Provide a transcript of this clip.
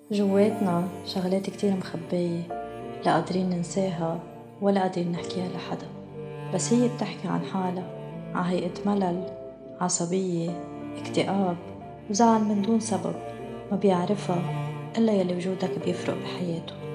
جواتنا شغلات كتير مخبية، لا قادرين ننساها ولا قادرين نحكيها لحدا. بس هي بتحكي عن حالها، ع هيئة ملل، عصبية، اكتئاب، وزعل من دون سبب ما بيعرفها إلا يلي وجودك بيفرق بحياته.